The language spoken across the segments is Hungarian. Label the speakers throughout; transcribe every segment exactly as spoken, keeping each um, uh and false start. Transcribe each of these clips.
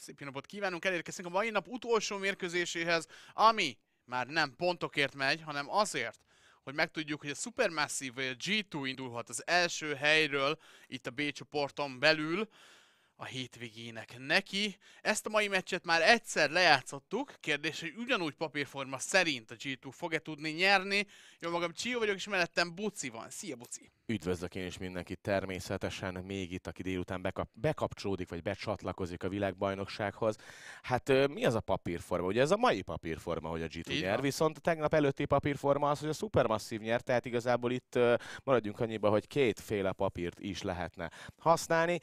Speaker 1: Szép jó napot kívánunk, elérkeztünk a mai nap utolsó mérkőzéséhez, ami már nem pontokért megy, hanem azért, hogy megtudjuk, hogy a Supermassive vagy a gé kettő indulhat az első helyről itt a B csoporton belül a hétvégének neki. Ezt a mai meccset már egyszer lejátszottuk, kérdés, hogy ugyanúgy papírforma szerint a gé kettő fog-e tudni nyerni. Jó magam, Csió vagyok, és mellettem Buci van. Szia, Buci!
Speaker 2: Üdvözlök én is mindenkit természetesen, még itt, aki délután bekap, bekapcsolódik, vagy becsatlakozik a világbajnoksághoz. Hát mi az a papírforma? Ugye ez a mai papírforma, hogy a gé kettő nyer, viszont a tegnap előtti papírforma az, hogy a Supermassive nyer, tehát igazából itt maradjunk annyiba, hogy kétféle papírt is lehetne használni,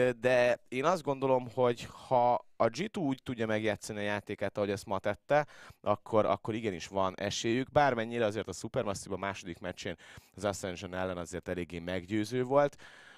Speaker 2: de én azt gondolom, hogy ha a gé kettő úgy tudja megjátszani a játékát, ahogy ezt ma tette, akkor, akkor igenis van esélyük. Bármennyire azért a Supermassive a második meccsén az Ascension ellen azért eléggé meggyőző volt.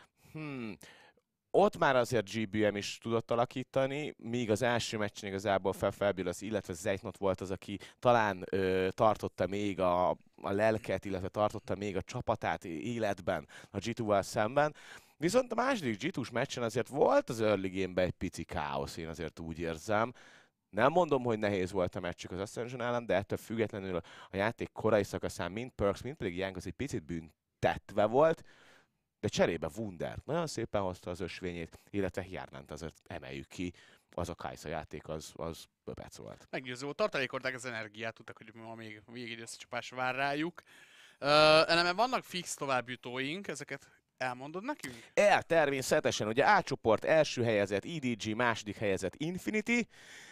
Speaker 2: Hmm. Ott már azért gé bé em is tudott alakítani, míg az első meccsen igazából Felfelbilasz, illetve Zeitnot volt az, aki talán ö, tartotta még a, a lelket, illetve tartotta még a csapatát életben a gé kettővel szemben. Viszont a második gé kettős meccsen azért volt az early game-ben egy pici káosz, én azért úgy érzem. Nem mondom, hogy nehéz volt a meccsük az Ascension ellen, de ettől függetlenül a játék korai szakaszán mind Perkz, mind pedig Young az egy picit büntetve volt, de cserébe Wunder nagyon szépen hozta az ösvényét, illetve Hjárnánt azért emeljük ki, az a Kai'Sa játék az, az böbec volt.
Speaker 1: Meggyőző volt, tartalékolták az energiát, tudtak, hogy ma még végig összecsapás vár rájuk. Uh, eleme vannak fix továbbjutóink, ezeket elmondod nekünk?
Speaker 2: El, természetesen, ugye A csoport első helyezett i dé gé, második helyezett Infinity,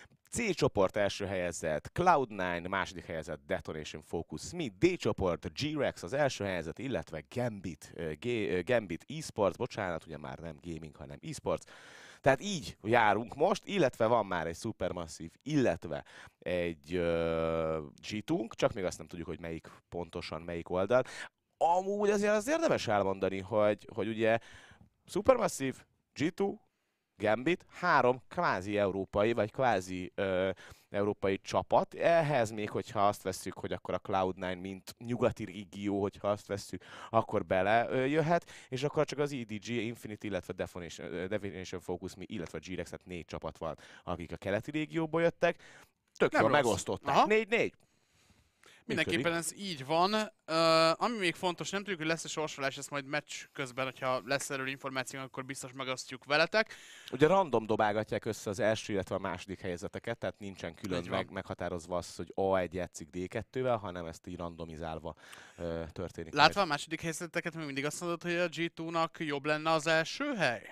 Speaker 2: C csoport első helyezett cloud nine, második helyezett Detonation Focus Smith, D csoport G-Rex az első helyezett, illetve Gambit, G- Gambit Esports, bocsánat, ugye már nem gaming, hanem esports. Tehát így járunk most, illetve van már egy Supermassive, illetve egy uh, gé kettőnk, csak még azt nem tudjuk, hogy melyik pontosan, melyik oldal. Amúgy azért az érdemes elmondani, hogy, hogy ugye Supermassive, gé kettő, Gambit, három kvázi európai, vagy kvázi ö, európai csapat. Ehhez még, hogyha azt vesszük, hogy akkor a cloud nine, mint nyugati régió, hogyha azt vesszük, akkor bele ö, jöhet, és akkor csak az i dé gé, Infinity, illetve Definition, Definition Focus, Illetve G-Rex, tehát négy csapat van, akik a keleti régióból jöttek. Tök jól megosztották. négy négy.
Speaker 1: Mindenképpen ez így van. Uh, ami még fontos, nem tudjuk, hogy lesz-e sorsolás, ezt majd meccs közben, hogyha lesz erről információ, akkor biztos megosztjuk veletek.
Speaker 2: Ugye random dobálgatják össze az első, illetve a második helyzeteket, tehát nincsen külön meg, meghatározva az, hogy á egy játszik dé kettővel, hanem ezt így randomizálva uh, történik.
Speaker 1: Látva a második helyzeteket, még mindig azt mondod, hogy a gé kettőnek jobb lenne az első hely?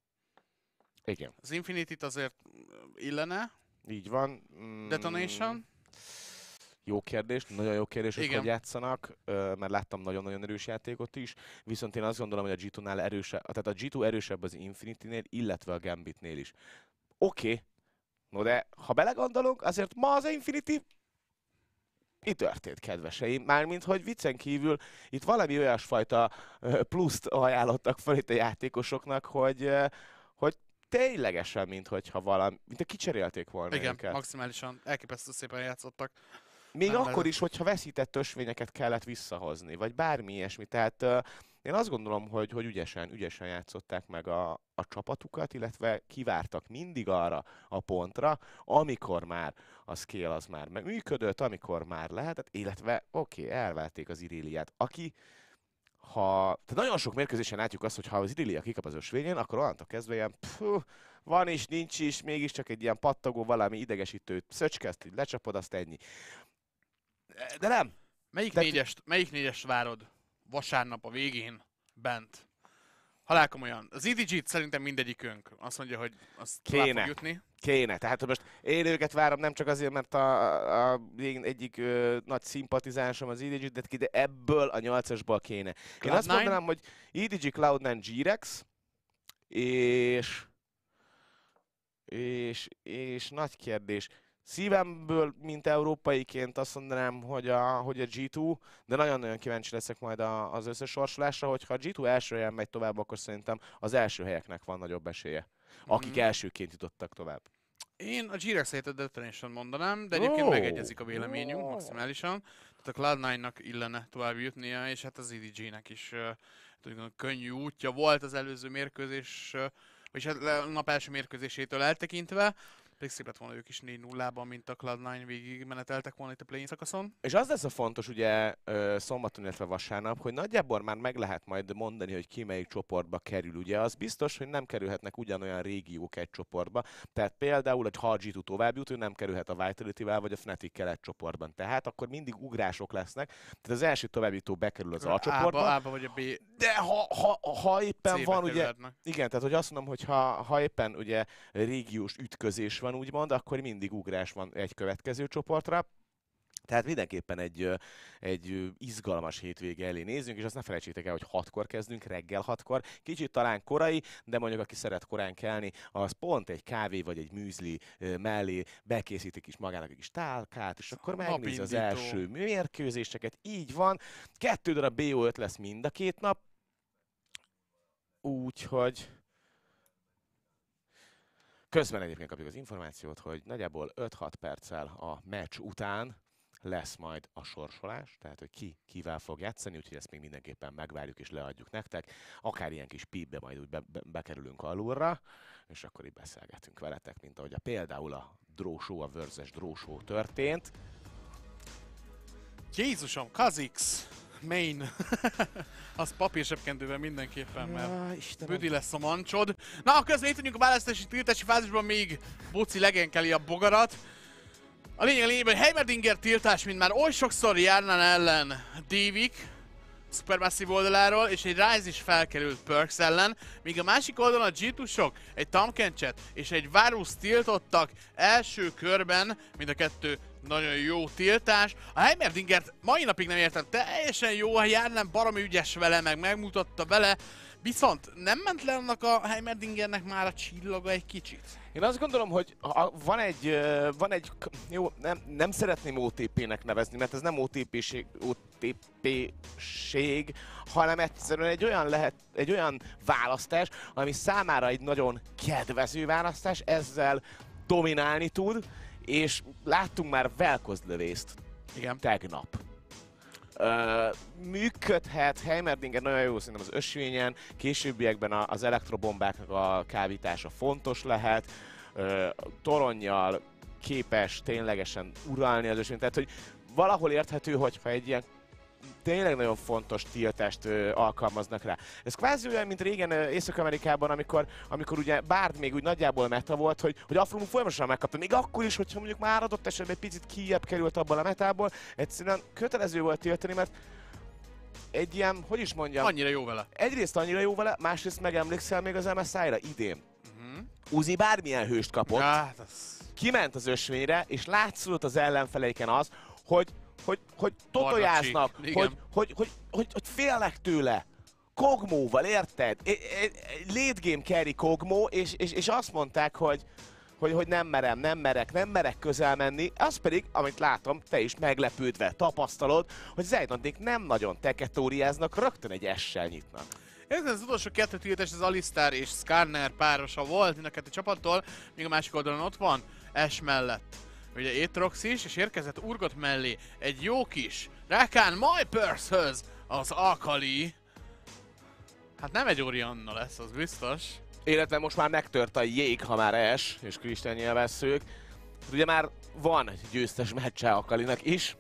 Speaker 2: Igen.
Speaker 1: Az Infinity-t azért illene.
Speaker 2: Így van. Mm.
Speaker 1: Detonation?
Speaker 2: Jó kérdés, nagyon jó kérdés, hogy
Speaker 1: Igen.
Speaker 2: hogy játszanak, mert láttam nagyon-nagyon erős játékot is, viszont én azt gondolom, hogy a gé kettőnál erősebb, tehát a gé kettő erősebb az Infinity-nél, illetve a Gambitnél is. Oké, okay. No de ha belegondolunk, azért ma az Infinity mi történt, kedveseim? Mármint, hogy viccen kívül itt valami olyasfajta pluszt ajánlottak fel itt a játékosoknak, hogy, hogy ténylegesen, mintha valami, mint a kicserélték volna.
Speaker 1: Igen,
Speaker 2: őket.
Speaker 1: Maximálisan elképesztő szépen játszottak.
Speaker 2: Még
Speaker 1: nem
Speaker 2: akkor
Speaker 1: lehet.
Speaker 2: is, hogyha veszített ösvényeket kellett visszahozni, vagy bármi ilyesmi. Tehát uh, én azt gondolom, hogy, hogy ügyesen, ügyesen játszották meg a, a csapatukat, illetve kivártak mindig arra a pontra, amikor már a scale az már működött, amikor már lehetett, illetve oké, okay, elvették az Iréliát, aki ha... Tehát nagyon sok mérkőzésen látjuk azt, hogy ha az Irélia kikap az ösvényen, akkor onnantól kezdve ilyen pff, van is, nincs is, mégiscsak egy ilyen pattogó, valami idegesítő szöcske, azt így lecsapod, azt ennyi. De nem.
Speaker 1: Melyik,
Speaker 2: De...
Speaker 1: négyest, melyik négyest várod vasárnap a végén bent? Halálkomolyan. Az i dé gé-t szerintem mindegyikünk azt mondja, hogy azt tovább fog jutni.
Speaker 2: Kéne. Tehát most én őket várom nem csak azért, mert a, a, a egyik ö, nagy szimpatizánsom az i dé gé, de, de ebből a nyolcasból kéne.
Speaker 1: Cloud
Speaker 2: én azt
Speaker 1: nine?
Speaker 2: mondanám, hogy i dé gé, cloud nine, G-Rex, és... És, és nagy kérdés. Szívemből, mint európaiként azt mondanám, hogy a, hogy a gé kettő, de nagyon-nagyon kíváncsi leszek majd a, az összesorsolásra, hogyha a gé kettő első helyen megy tovább, akkor szerintem az első helyeknek van nagyobb esélye, akik mm. elsőként jutottak tovább.
Speaker 1: Én a G-Rex helyett a Detonation mondanám, de egyébként oh. megegyezik a véleményünk oh. maximálisan. Tehát a cloud nine-nak illene tovább jutnia, és hát az i dé gé-nek is uh, könnyű útja volt az előző mérkőzés, uh, és hát a nap első mérkőzésétől eltekintve. Pedig szép lett volna ők is négy nullában, mint a cloud nine végig meneteltek volna itt a play-in szakaszon.
Speaker 2: És az lesz a fontos ugye szombaton, illetve vasárnap, hogy nagyjából már meg lehet majd mondani, hogy ki melyik csoportba kerül. Ugye az biztos, hogy nem kerülhetnek ugyanolyan régiók egy csoportba. Tehát például, hogy ha a gé kettő tovább jut, ő nem kerülhet a Vitality-vel vagy a Fnatic-kel egy csoportban. Tehát akkor mindig ugrások lesznek. Tehát az első továbbjutó bekerül az A csoportba.
Speaker 1: A-ba, A-ba vagy a B.
Speaker 2: De ha, ha, ha éppen
Speaker 1: C-be
Speaker 2: van, ugye,
Speaker 1: kerülhetnek.
Speaker 2: igen, tehát hogy azt mondom, hogy ha, ha éppen ugye régiós ütközés van, úgymond, akkor mindig ugrás van egy következő csoportra. Tehát mindenképpen egy, egy izgalmas hétvége elé nézzünk, és azt ne felejtsétek el, hogy hatkor kezdünk, reggel hatkor. Kicsit talán korai, de mondjuk aki szeret korán kelni, az pont egy kávé vagy egy műzli mellé bekészítik is magának egy kis tálkát, és akkor megnézi az első mérkőzéseket. Így van. Kettő darab bé o öt lesz mind a két nap. Úgyhogy... Közben egyébként kapjuk az információt, hogy nagyjából öt-hat perccel a meccs után lesz majd a sorsolás, tehát hogy ki kivel fog játszani, úgyhogy ezt még mindenképpen megvárjuk és leadjuk nektek. Akár ilyen kis pípbe majd úgy be, be, bekerülünk alulra, és akkor így beszélgetünk veletek, mint ahogy a, például a Draw Show, a versus Draw Show történt.
Speaker 1: Jézusom, Kha'Zix! Main. Az papírsebkendővel mindenképpen, mert ja, büdi lesz a mancsod. Na, a közben itt vagyunk a választási tiltási fázisban, még Boci legenkeli a bogarat. A lényeg a lényeg, hogy Heimerdinger tiltás, mint már oly sokszor Jarnan ellen Divik, Supermassive oldaláról, és egy Ryze is felkerült Perkz ellen, míg a másik oldalon a gé kettő-sok, egy Tahm-Kencset és egy Varus tiltottak első körben, mind a kettő nagyon jó tiltás. A Heimerdingert mai napig nem értem, teljesen jó, a Jarnan baromi ügyes vele, meg megmutatta vele, viszont nem ment le annak a Heimerdingernek már a csillaga egy kicsit?
Speaker 2: Én azt gondolom, hogy van egy, van egy jó, nem, nem szeretném o té pé-nek nevezni, mert ez nem o té pé-ség, o té pé-ség, hanem egyszerűen egy olyan, lehet, egy olyan választás, ami számára egy nagyon kedvező választás, ezzel dominálni tud, és láttunk már velkozlövészt tegnap. Uh, működhet, Heimerdinger nagyon jó szerintem az ösvényen, későbbiekben az elektrobombáknak a kábítása fontos lehet, uh, toronnyal képes ténylegesen uralni az ösvényt, tehát hogy valahol érthető, hogyha egy ilyen tényleg nagyon fontos tiltást ö, alkalmaznak rá. Ez kvázi olyan, mint régen ö, Észak-Amerikában, amikor, amikor ugye Bard még úgy nagyjából meta volt, hogy, hogy Afromu folyamatosan megkapta. Még akkor is, hogyha mondjuk már adott esetben egy picit kijebb került abból a metából, egyszerűen kötelező volt tiltani, mert egy ilyen, hogy is mondjam...
Speaker 1: Annyira jó vele.
Speaker 2: Egyrészt annyira jó vele, másrészt megemlékszel még az em es i-ra idén. Uh-huh. Uzi bármilyen hőst kapott,
Speaker 1: hát az... kiment
Speaker 2: az ösvényre, és látszott az ellenfeleiken az, hogy hogy, hogy totojáznak, hogy, hogy, hogy, hogy, hogy, hogy félnek tőle. Kogmóval, érted? Late game carry Kogmó, és, és, és azt mondták, hogy, hogy, hogy nem merem, nem merek, nem merek közel menni. Az pedig, amit látom, te is meglepődve tapasztalod, hogy Zaydanték nem nagyon teketóriáznak, rögtön egy essel nyitnak.
Speaker 1: Ez az utolsó kettő tiltás, az Alistar és Skarner párosa volt mind a kettő csapattól, míg a másik oldalon ott van Ash mellett. Ugye Aatrox is, és érkezett Urgot mellé egy jó kis Rakan My Perkzhöz az Akali. Hát nem egy Orianna lesz, az biztos.
Speaker 2: Illetve most már megtört a jég, ha már Ash és Christian nyilvesszők. Ugye már van győztes meccse Akalinak is.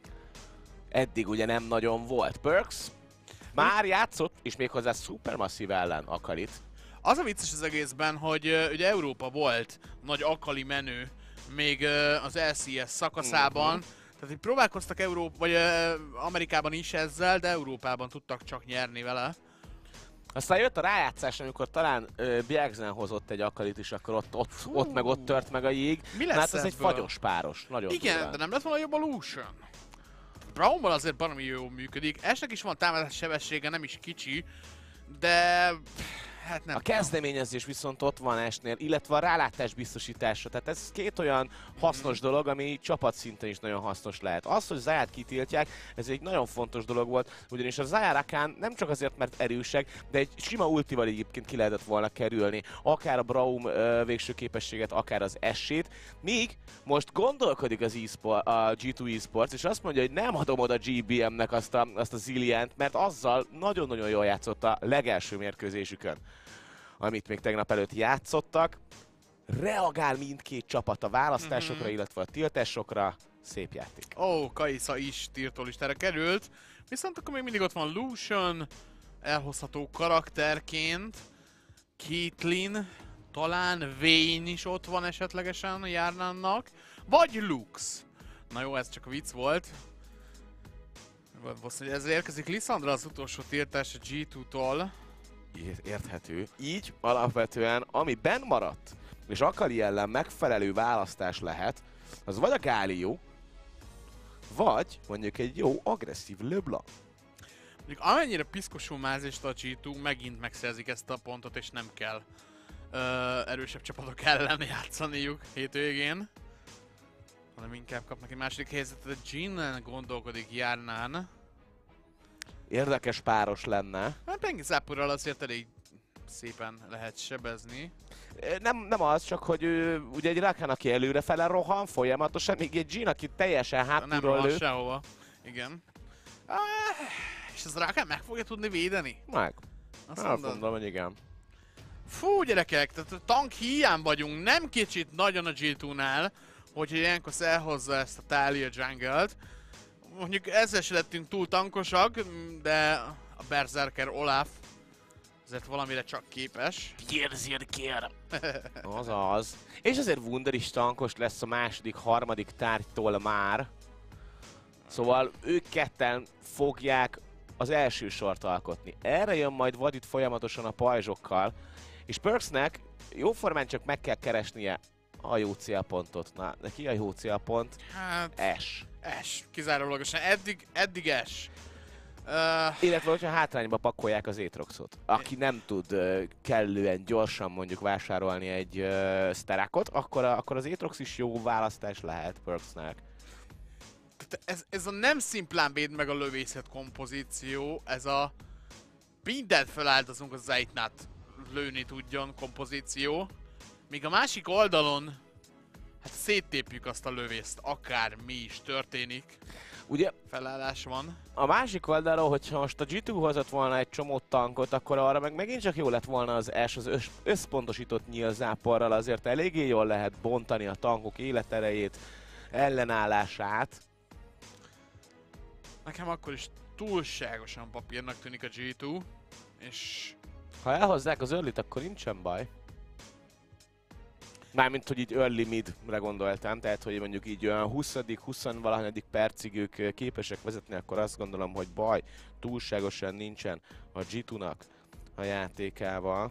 Speaker 2: Eddig ugye nem nagyon volt. Perkz már játszott, és méghozzá Supermassive ellen Akalit.
Speaker 1: Az a vicces az egészben, hogy uh, ugye Európa volt nagy Akali menő, még uh, az el cé es szakaszában, uh-huh. Tehát így próbálkoztak Európa, vagy uh, Amerikában is ezzel, de Európában tudtak csak nyerni vele.
Speaker 2: Aztán jött a rájátszás, amikor talán uh, Bjergsen hozott egy Akalit is, akkor ott, ott, ott meg ott tört meg a jég.
Speaker 1: Mi lesz
Speaker 2: hát ez
Speaker 1: ebből?
Speaker 2: egy fagyos páros, nagyon
Speaker 1: igen,
Speaker 2: durván. De
Speaker 1: nem lett volna jobb a Lucian. Braumban azért baromi jó működik, Ashnek is van támadás sebessége, nem is kicsi, de... Hát nem
Speaker 2: a kezdeményezés viszont ott van Ashnél, illetve a rálátás biztosítása. Tehát ez két olyan hasznos dolog, ami csapatszinten is nagyon hasznos lehet. Az, hogy Zayát kitiltják, ez egy nagyon fontos dolog volt, ugyanis a Zaya Rakan nem csak azért, mert erősek, de egy sima ultival egyébként ki lehetett volna kerülni. Akár a Braum uh, végső képességet, akár az Ash-ét. Míg most gondolkodik az e-sport, a gé kettő eSports, és azt mondja, hogy nem adom oda gé bé em-nek azt a, azt a Zillient, mert azzal nagyon-nagyon jól játszott a legelső mérkőzésükön, amit még tegnap előtt játszottak. reagál mindkét csapat a választásokra,
Speaker 1: Mhm.
Speaker 2: illetve a tiltásokra. Szép játék.
Speaker 1: Ó, oh, Kai'Sa is tiltólistára került. Viszont akkor még mindig ott van Lucian, elhozható karakterként. Caitlyn, talán Vayne is ott van esetlegesen a Jarnannak. Vagy Lux. Na jó, ez csak a vicc volt. Valószínűleg ezzel érkezik Lissandra az utolsó tiltás a gé kettőtől.
Speaker 2: Érthető. Így alapvetően, ami benn maradt, és Akali ellen megfelelő választás lehet, az vagy a Galio, vagy mondjuk egy jó, agresszív LeBlanc.
Speaker 1: Mondjuk amennyire piszkosul mázést a gé kettő, megint megszerzik ezt a pontot, és nem kell ö, erősebb csapatok ellen játszaniuk hétvégén. Hanem inkább kapnak egy második helyzetet. A Jhin gondolkodik Jarnán.
Speaker 2: Érdekes páros lenne.
Speaker 1: Hát Pengi Záporral azért elég szépen lehet sebezni.
Speaker 2: Nem, nem az, csak hogy ő, ugye egy Rakan, aki előrefele rohan folyamatosan, még egy Jhin, aki teljesen
Speaker 1: Nem
Speaker 2: hátulról
Speaker 1: rohan
Speaker 2: lő.
Speaker 1: sehova. Igen. Ah, és az Rakan meg fogja tudni védeni?
Speaker 2: Meg.
Speaker 1: Azt
Speaker 2: Azt
Speaker 1: mondod?
Speaker 2: mondom, hogy igen.
Speaker 1: Fú, gyerekek, tehát a tank hiány vagyunk, nem kicsit nagyon a gé kettőnál, hogyha ilyenkor elhozza ezt a Talia jungle-t. Mondjuk ezzel se lettünk túl tankosak, de a Berserker Olaf azért valamire csak képes.
Speaker 2: Berserker! Az az. És azért Wunder is tankos lesz a második, harmadik tárgytól már. Szóval ők ketten fogják az első sort alkotni. Erre jön majd Vadit folyamatosan a pajzsokkal. És Perksnek jóformán csak meg kell keresnie a jó célpontot. Na, neki a jó célpont?
Speaker 1: Hát...
Speaker 2: S.
Speaker 1: S. Kizárólagosan. Eddig, eddig S. Uh,
Speaker 2: Illetve, hogyha hátrányba pakolják az Aatroxot. Aki nem tud uh, kellően gyorsan mondjuk vásárolni egy uh, Sterakot, akkor, a, akkor az Aatrox is jó választás lehet Perksnek.
Speaker 1: ez, ez a nem szimplán véd meg a lövészet kompozíció, ez a mindent feláldozunk az Zeitnát lőni tudjon kompozíció. Míg a másik oldalon, hát széttépjük azt a lövészt, akár mi is történik.
Speaker 2: Ugye
Speaker 1: Felállás van.
Speaker 2: a másik oldalról, hogyha most a gé kettő hozott volna egy csomó tankot, akkor arra meg megint csak jó lett volna az S, az össz, összpontosított nyílzáporral, azért eléggé jól lehet bontani a tankok életerejét, ellenállását.
Speaker 1: Nekem akkor is túlságosan papírnak tűnik a gé kettő, és...
Speaker 2: Ha elhozzák az early-t, akkor nincsen baj. Mármint, hogy így early mid-re gondoltam, tehát hogy mondjuk így olyan huszadik, huszonvalahanyadik percig ők képesek vezetni, akkor azt gondolom, hogy baj túlságosan nincsen a gé kettőnek a játékával.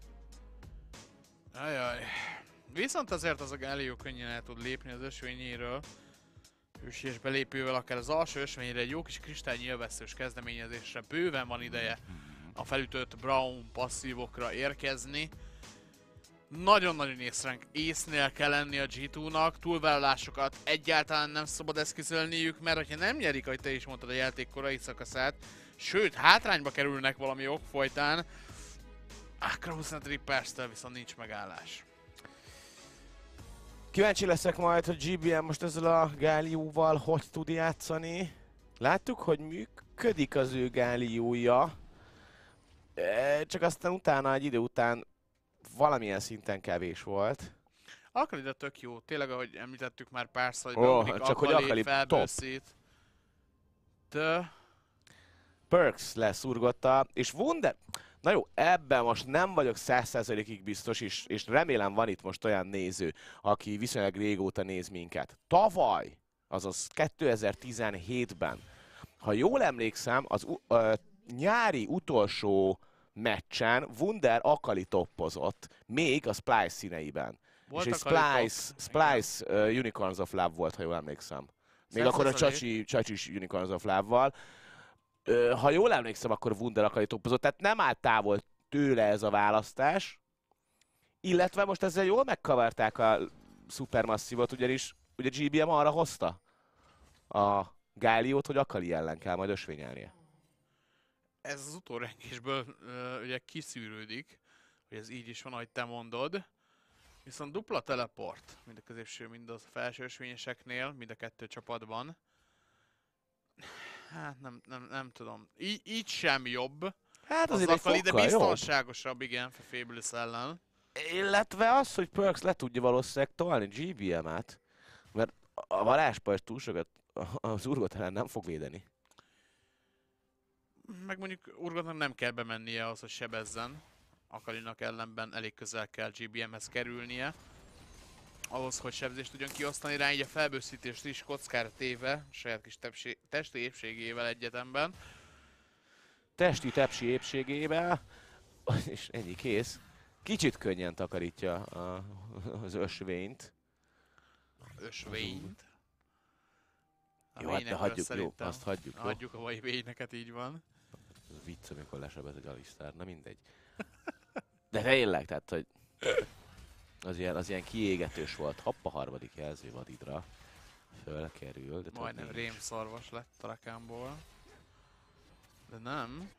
Speaker 1: Ajaj. Viszont azért az a Galio könnyen el tud lépni az ösvényéről. Hősies belépővel akár az alsó ösvényre egy jó kis kristálynyilvesszős kezdeményezésre bőven van ideje a felütött Brown passzívokra érkezni. Nagyon-nagyon észrenk észnél kell lenni a gé kettőnek, túlvállalásokat egyáltalán nem szabad eszközölniük, mert hogyha nem nyerik, ahogy te is mondtad, a játék korai szakaszát, sőt, hátrányba kerülnek valami ok folytán, akkor huszonöt Ripperstől viszont nincs megállás.
Speaker 2: Kíváncsi leszek majd, hogy gé bé em most ezzel a Galio-val hogy tud játszani. Láttuk, hogy működik az ő Galio-ja, csak aztán utána, egy idő után valamilyen szinten kevés volt.
Speaker 1: Akali, de tök jó. Tényleg, ahogy említettük már párszor, hogy
Speaker 2: Oh,
Speaker 1: beugrik
Speaker 2: csak hogy
Speaker 1: Akali,
Speaker 2: Akali
Speaker 1: felbőszít. De...
Speaker 2: Perks leszurgotta, és Wunder... Na jó, ebben most nem vagyok száz százalékig biztos, és, és remélem van itt most olyan néző, aki viszonylag régóta néz minket. Tavaly, azaz kétezer-tizenhétben, ha jól emlékszem, az uh, nyári utolsó meccsen Wunder Akali toppozott, még a Splice színeiben.
Speaker 1: Volt
Speaker 2: és egy
Speaker 1: Akali
Speaker 2: Splice,
Speaker 1: top.
Speaker 2: Splice uh, Unicorns of Love volt, ha jól emlékszem. Még akkor a Csacsi, Csacsis Unicorns of Love-val. Uh, ha jól emlékszem, akkor Wunder Akali toppozott, tehát nem állt távol tőle ez a választás. Illetve most ezzel jól megkavarták a Supermasszívot, ugyanis ugye gé bé em arra hozta a Galiót, hogy Akali ellen kell majd ösvényelnie.
Speaker 1: Ez az utórengésből uh, ugye kiszűrődik, hogy ez így is van, ahogy te mondod. Viszont dupla teleport, mind a középső, mind a felső ösvényeseknél, mind a kettő csapatban. Hát nem, nem, nem tudom. Így, így sem jobb.
Speaker 2: Hát
Speaker 1: Az
Speaker 2: azért egy
Speaker 1: Akali, de
Speaker 2: fokkal jobb.
Speaker 1: biztonságosabb, igen, a Fables ellen.
Speaker 2: Illetve az, hogy Perkz le tudja valószínűleg tolni gé bé em-et, mert a varázspajzs túl sokat az Urgot ellen nem fog védeni.
Speaker 1: Meg mondjuk Urgotnak nem kell bemennie ahhoz, hogy sebezzen. Akalinak ellenben elég közel kell gé bé em-hez kerülnie. Ahhoz, hogy sebzést tudjon kiosztani rá, így a felbőszítést is kockára téve, saját kis tepsi, testi épségével egyetemben.
Speaker 2: Testi tepsi épségével, és ennyi kész. Kicsit könnyen takarítja a, az ösvényt.
Speaker 1: Ösvényt?
Speaker 2: Jó, hát de hagyjuk, jó, azt hagyjuk. Jó?
Speaker 1: Hagyjuk a mai vényeket, így van.
Speaker 2: Ez vicc, amikor lesebez egy Alistar, na mindegy. De tényleg, tehát, hogy az ilyen, az ilyen kiégetős volt. Hopp, a harmadik jelző vadidra fölkerül. De
Speaker 1: majdnem rémszarvas lett a rakámból. De nem.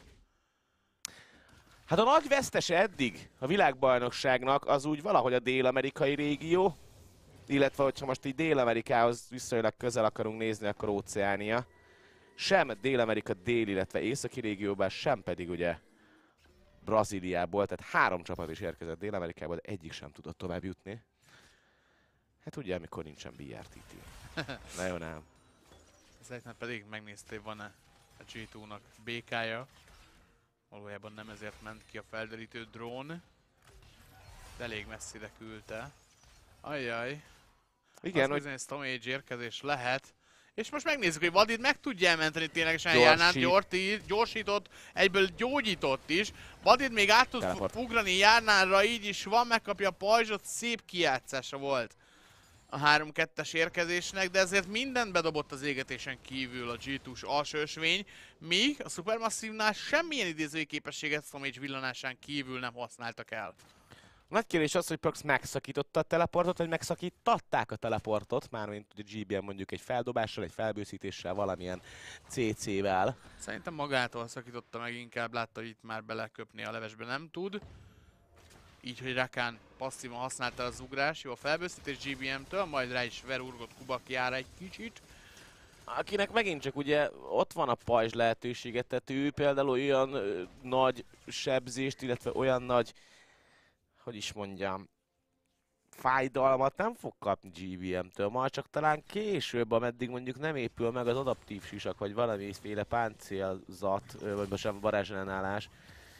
Speaker 2: Hát a nagy vesztese eddig a világbajnokságnak az úgy valahogy a dél-amerikai régió, illetve hogyha most így Dél-Amerikához viszonylag közel akarunk nézni, akkor Óceánia. Sem Dél-Amerika dél, illetve északi régióban, sem pedig ugye Brazíliából, tehát három csapat is érkezett Dél-Amerikából, de egyik sem tudott tovább jutni. Hát ugye, amikor nincsen bé er té té. Na jó, nem.
Speaker 1: Ezeknek pedig megnéztél, van-e a gé kettőnek bé ká-ja. Valójában nem ezért ment ki a felderítő drón. De elég messzire küldte. Ajjaj. Igen, hogy bizonyos Stomage érkezés lehet. És most megnézzük, hogy Vadid meg tudja elmenteni ténylegesen Járnát, gyorsított, egyből gyógyított is. Vadid még át tud ugrani Járnára, így is van, megkapja a pajzsot, szép kijátszása volt a három kettes érkezésnek, de ezért mindent bedobott az égetésen kívül a gé kettős alsó ösvény, míg a Supermassive-nál semmilyen idézői képességet Stomage villanásán kívül nem használtak el.
Speaker 2: A nagy kérdés az, hogy Perkz megszakította a teleportot, vagy megszakítatták a teleportot, mármint a gé bé em mondjuk egy feldobással, egy felbőszítéssel, valamilyen cé cé-vel.
Speaker 1: Szerintem magától szakította meg, inkább látta, hogy itt már beleköpni a levesbe nem tud. Így, hogy Rakan passzívan használta az ugrás, jó a felbőszítés gé bé em-től, majd rá is ver Urgot Kubakjára egy kicsit.
Speaker 2: Akinek megint csak ugye ott van a pajzs lehetőséget, tehát ő például olyan ö, nagy sebzést, illetve olyan nagy, hogy is mondjam, fájdalmat nem fog kapni gé bé em-től, majd csak talán később, ameddig mondjuk nem épül meg az adaptív sisak, vagy valamiféle páncélzat, vagy most sem varázsellenállás.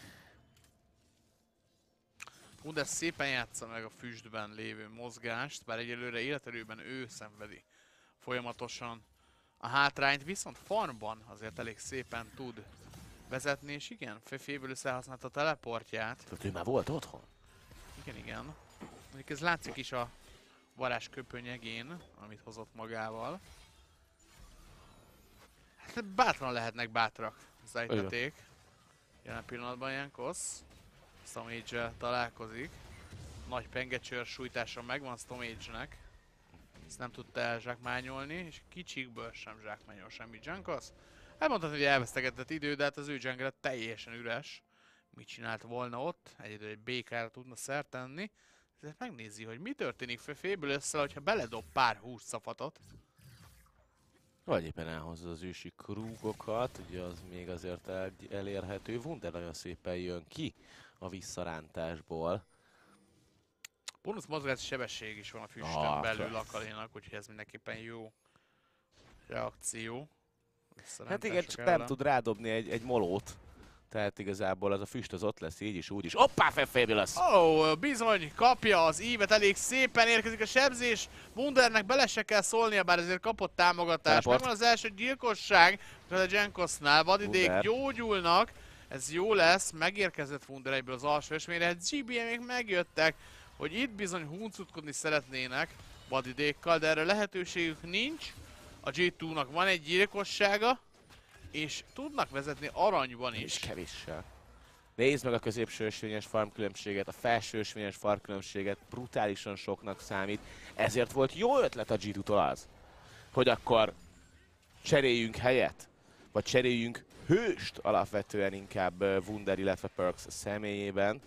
Speaker 1: Hú, de szépen játsza meg a füstben lévő mozgást, bár egyelőre életerőben ő szenvedi folyamatosan a hátrányt, viszont farmban azért elég szépen tud vezetni, és igen, Feféből összehasználta a teleportját.
Speaker 2: Tehát ő már volt otthon?
Speaker 1: Igen, igen. Mondjuk ez látszik is a varázs köpönyegén, amit hozott magával. Hát bátran lehetnek bátrak, zajtaték. Jelen pillanatban Jankosz Stomage-el találkozik. Nagy pengecsőr sújtása megvan Stomage-nek. Ezt nem tudta elzsákmányolni, és kicsikből sem zsákmányol semmi Jankosz. Elmondhatod, hogy elvesztegetett idő, de hát az ő jungle teljesen üres. Mit csinált volna ott? Egyedül egy bé ká-ra tudna szert tenni. Ezért megnézi, hogy mi történik Feféből össze, hogyha beledob pár hússzafatot.
Speaker 2: Vagy éppen elhozza az ősi krúgokat, ugye az még azért el, elérhető. Wunder nagyon szépen jön ki a visszarántásból.
Speaker 1: Bónusz mozgási sebesség is van a füstön ah, belül Akalinak, úgyhogy ez mindenképpen jó reakció.
Speaker 2: Hát igen, csak ellen. Nem tud rádobni egy, egy molót. Tehát igazából az a füst az ott lesz így is, úgy is. Hoppá, Fefébulous!
Speaker 1: Ó, oh, bizony, kapja az ívet, elég szépen érkezik a sebzés. Wundernek bele se kell szólnia, bár ezért kapott támogatást. Teleport. Megvan az első gyilkosság, a Jankosznál vadidék Wunder. Gyógyulnak. Ez jó lesz, megérkezett Wunder egyből az alsó ösvényre, hát gé bé em-ék megjöttek, hogy itt bizony huncutkodni szeretnének vadidékkal, de erre lehetőségük nincs. A gé kettőnek van egy gyilkossága, és tudnak vezetni aranyban is.
Speaker 2: És kevéssel. Nézd meg a középső ösvényes farm különbséget, a felső ösvényes farm különbséget, brutálisan soknak számít. Ezért volt jó ötlet a gé kettőtől az, hogy akkor cseréljünk helyet, vagy cseréljünk hőst alapvetően inkább Wunder, illetve Perkz személyében.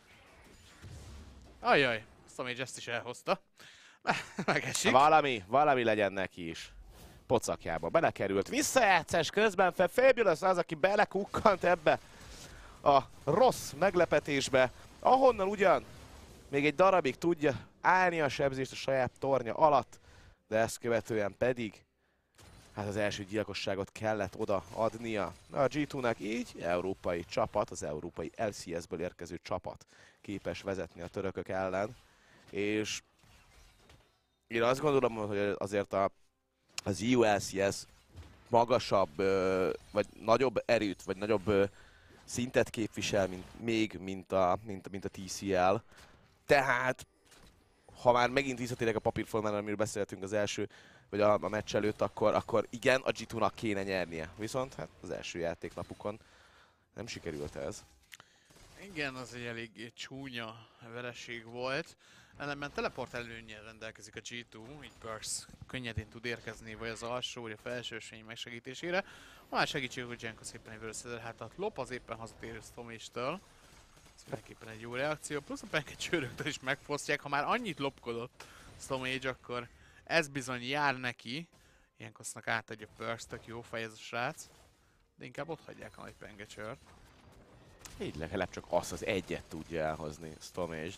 Speaker 1: Ajjaj, Stomage ezt is elhozta. Megesik.
Speaker 2: Valami, valami legyen neki is. Pocakjába belekerült. Visszajátszás közben Fefébulous az, aki belekukkant ebbe a rossz meglepetésbe, ahonnan ugyan még egy darabig tudja állni a sebzést a saját tornya alatt, de ezt követően pedig hát az első gyilkosságot kellett oda adnia. A gé kettőnek így európai csapat, az európai el cé es-ből érkező csapat képes vezetni a törökök ellen, és én azt gondolom, hogy azért a, az é u el cé es magasabb, vagy nagyobb erőt, vagy nagyobb szintet képvisel, mint, még, mint a, mint, mint a té cé el. Tehát, ha már megint visszatérek a papírformára, amiről beszéltünk az első, vagy a, a meccs előtt, akkor, akkor igen, a gé kettőnek kéne nyernie. Viszont hát az első játéknapukon nem sikerült ez.
Speaker 1: Igen, az egy elég csúnya vereség volt. Ellenben teleport előnnyel rendelkezik a gé kettő, így Perks könnyedén tud érkezni, vagy az alsó, vagy a felső ösvény megsegítésére. A más segítség, hogy Jenko szépen egy vörösszeder hátat lop, az éppen hazatérő Stomage-től. Ez mindenképpen egy jó reakció, plusz a penket csőröktől is megfosztják. Ha már annyit lopkodott Stomage, akkor ez bizony jár neki. Ilyenkosznak átadja Perks, tök jó fej ez a srác. De inkább ott hagyják a nagy pengecsőrt.
Speaker 2: Így legalább csak azt az egyet tudja elhozni Stomage.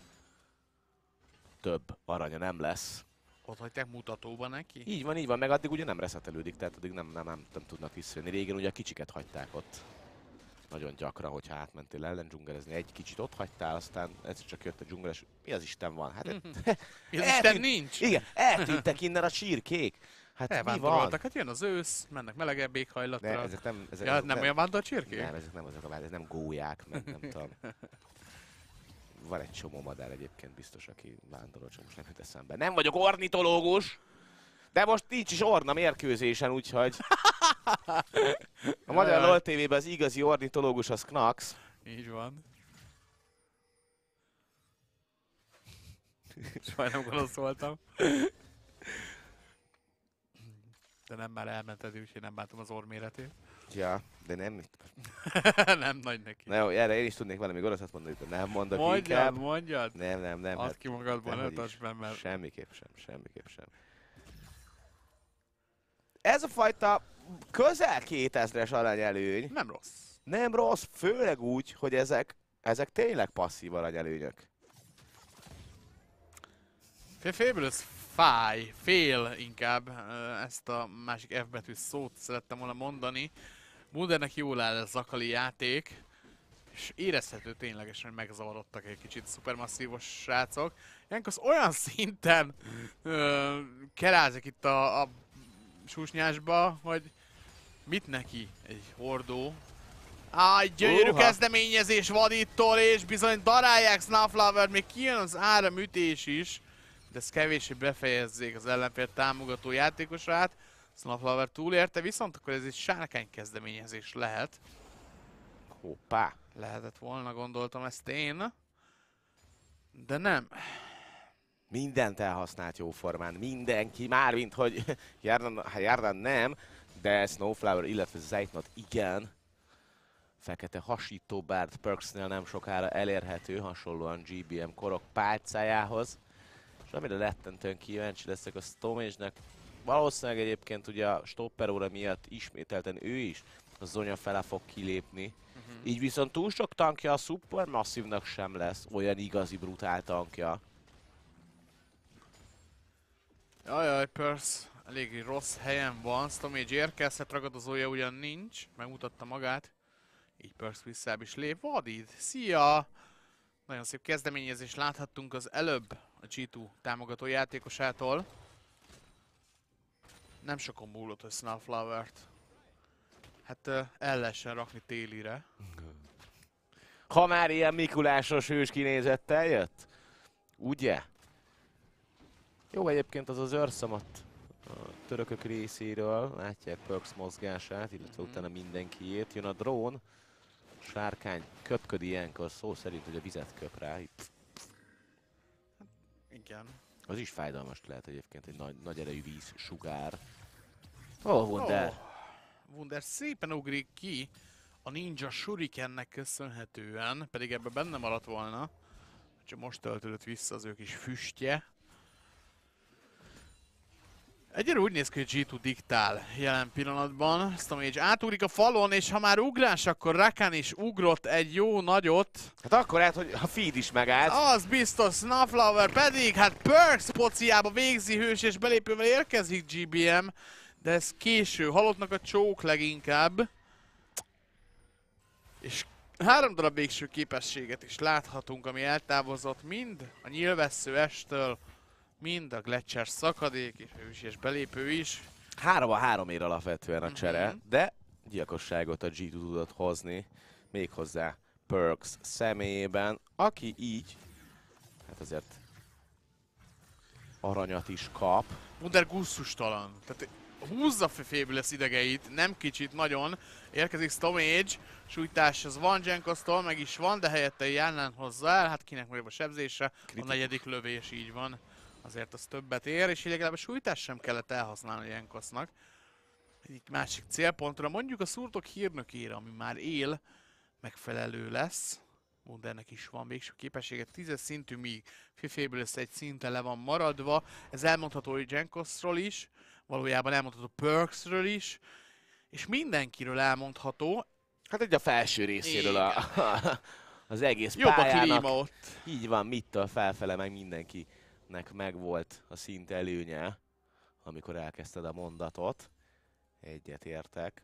Speaker 2: Több aranya nem lesz.
Speaker 1: Ott hagyták mutatóba neki?
Speaker 2: Így van, így van, meg addig ugye nem reszetelődik, tehát addig nem, nem, nem, nem tudnak visszajönni. Régen ugye a kicsiket hagyták ott. Nagyon gyakran, hogyha átmentél ellen dzsungelezni, egy kicsit ott hagytál, aztán egyszer csak jött a dzsungeles. Mi az Isten van? Hát
Speaker 1: mi az Isten nincs?
Speaker 2: Igen, eltűntek innen a csirkék. Hát mi van?
Speaker 1: Hát jön az ősz, mennek melegebb éghajlatra.
Speaker 2: Ne, ezek nem, ezek,
Speaker 1: ja,
Speaker 2: ezek
Speaker 1: nem, nem olyan vándor csirkék?
Speaker 2: Nem, ezek nem azok a vándor, ez nem gólyák, meg nem tudom. Van egy csomó madár egyébként biztos, aki vándorol, csak most nem jut eszembe. Nem vagyok ornitológus, de most nincs is orna mérkőzésen, úgyhogy... A Magyar LOL té vében az igazi ornitológus az Knax.
Speaker 1: Így van. Sajnálom, nem gonoszoltam. De nem, már elmented, úgyhogy nem bántom az orr méretét.
Speaker 2: Ja, de nem...
Speaker 1: nem nagy neki.
Speaker 2: Na jó, erre én is tudnék valami gonoszat mondani, de nem mondok
Speaker 1: mondjad,
Speaker 2: inkább.
Speaker 1: Mondjad,
Speaker 2: Nem, nem, nem.
Speaker 1: Add
Speaker 2: hát
Speaker 1: ki magadban, ne
Speaker 2: hogy
Speaker 1: tartsd benn, mert...
Speaker 2: Semmiképp sem, semmiképp sem. Ez a fajta közel kétezres aranyelőny.
Speaker 1: Nem rossz.
Speaker 2: Nem rossz, főleg úgy, hogy ezek, ezek tényleg passzív aranyelőnyök.
Speaker 1: Félből ez fáj, fél inkább, ezt a másik F betű szót szerettem volna mondani. Muldernek jól áll ez az Akali játék, és érezhető ténylegesen, hogy megzavarodtak egy kicsit szupermasszívos srácok. Ilyenkor olyan szinten ö, kerázik itt a, a susnyásba, hogy mit neki egy hordó. Á, egy gyönyörű uh-ha. Kezdeményezés Vadittól, és bizony darálják Snowflower-t, még kijön az áramütés is. De ez kevés, hogy befejezzék az ellenfél támogató játékosát. Snowflower túlérte, viszont akkor ez egy sárkány kezdeményezés lehet.
Speaker 2: Hoppá!
Speaker 1: Lehetett volna, gondoltam ezt én. De nem.
Speaker 2: Mindent elhasznált jóformán, mindenki, mármint hogy Jardan, Jardan nem, de Snowflower, illetve Zeitnot igen. Fekete hasító Bard Perksnél nem sokára elérhető, hasonlóan gé bé em korok pálcájához. És amire rettentően kíváncsi leszek a Stomage-nek, valószínűleg egyébként ugye a stopper óra miatt ismételten ő is a Zonya fele fog kilépni. Uh-huh. Így viszont túl sok tankja a Supermassive-nak sem lesz olyan igazi brutál tankja.
Speaker 1: Jajjaj, Persz eléggé rossz helyen van, Stomage érkezhet, ragadozója ugyan nincs, megmutatta magát. Így Persz visszább is lép. Vadid, szia! Nagyon szép kezdeményezést láthattunk az előbb a gé kettő támogató játékosától. Nem sokon múlott, hogy Snowflower-t hát uh, el lehessen rakni télire.
Speaker 2: Ha már ilyen Mikulásos hős kinézettel jött? Ugye? Jó, egyébként az az őrszamat a törökök részéről, látják Perks mozgását, illetve utána mindenkiét. Jön a drón, sárkány köpköd ilyenkor, szó szerint, hogy a vizet köp rá.
Speaker 1: Igen.
Speaker 2: Az is fájdalmas lehet egyébként, egy nagy, nagy erejű víz sugár. Ó, oh, Wunder!
Speaker 1: Oh, Wunder szépen ugrik ki a Ninja Shurikennek köszönhetően, pedig ebben benne maradt volna. Csak most töltődött vissza az ő kis füstje. Egyre úgy néz ki, hogy gé kettő diktál jelen pillanatban. Stomage átugrik a falon, és ha már ugrás, akkor Rakan is ugrott egy jó nagyot.
Speaker 2: Hát akkor lehet, hogy a feed is megállt.
Speaker 1: Az biztos, Snowflower pedig, hát Perkz pociába végzi hős, és belépővel érkezik gé bé em. De ez késő, halottnak a csók leginkább. És három darab végső képességet is láthatunk, ami eltávozott mind a nyilvessző estől, mind a Gletscher szakadék, és hős és belépő is.
Speaker 2: Három a három ér alapvetően a csere,
Speaker 1: Mhm.
Speaker 2: de gyilkosságot a gé kettő tudott hozni, méghozzá Perkz személyében, aki így, hát azért aranyat is kap.
Speaker 1: Wunder gusztustalan. Tehát húzza félből lesz idegeit, nem kicsit, nagyon. Érkezik Stomage, sújtás az van Jenkosztól, meg is van, de helyette Járnán hozza el, hát kinek nagyobb a sebzése,
Speaker 2: Kritikus.
Speaker 1: a negyedik lövés így van. Azért az többet ér, és így legalább a sújtást sem kellett elhasználni Jenkosznak. Egyik másik célpontra, mondjuk a szurtok hírnökére, ami már él, megfelelő lesz. Wundernek is van végső képessége, tízes szintű, míg Fiféből lesz egy szinte le van maradva. Ez elmondható Jenkoszról is, valójában elmondható Perkzről is, és mindenkiről elmondható.
Speaker 2: Hát egy a felső részéről a, az egész
Speaker 1: Jobb a
Speaker 2: pályának.
Speaker 1: klíma ott.
Speaker 2: Így van, mittől felfele meg mindenkinek megvolt a szint előnye, amikor elkezdted a mondatot. Egyet értek.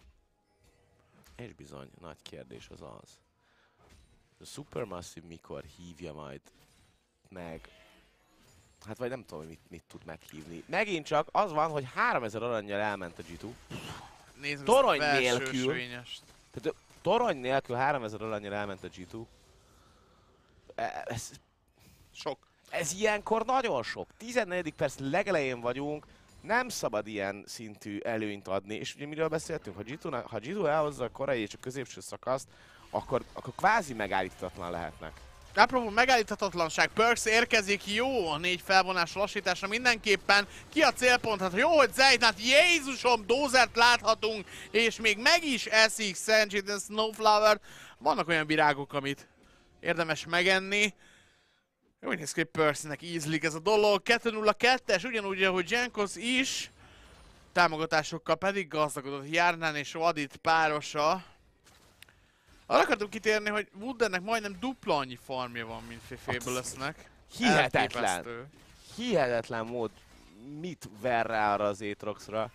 Speaker 2: És bizony, nagy kérdés az az. A Supermassive mikor hívja majd meg? Hát vagy nem tudom, mit, mit tud meghívni. Megint csak az van, hogy háromezer arannyal elment a gé kettő.
Speaker 1: Nézzük
Speaker 2: Torony
Speaker 1: ezt a felső
Speaker 2: nélkül.
Speaker 1: sövényest.
Speaker 2: Tehát torony nélkül háromezer arannyal elment a gé kettő. E- Ez,
Speaker 1: Sok.
Speaker 2: ez ilyenkor nagyon sok. tizennegyedik perc legelején vagyunk, nem szabad ilyen szintű előnyt adni. És ugye miről beszéltünk? Ha gé kettő, ha gé kettő elhozza a korai és a középső szakaszt, akkor, akkor kvázi megállíthatatlan lehetnek.
Speaker 1: Apropó megállíthatatlanság, Perkz érkezik, jó a négy felvonás lassításra mindenképpen. Ki a célpont? Hát jó, hogy Zejtnát, Jézusom, Dózert láthatunk, és még meg is eszik Szent Jaden Snowflower. Vannak olyan virágok, amit érdemes megenni. Úgy néz ki, hogy Perkznek ízlik ez a dolog. kettő nulla kettes, ugyanúgy, ahogy Jenkosz is. Támogatásokkal pedig gazdagodott Járnán és Vadit párosa. Arra akartunk kitérni, hogy Wundernek majdnem dupla annyi farmja van, mint Fiféből lesznek.
Speaker 2: Hihetetlen! Hihetetlen mód mit ver rá arra az Aatroxra.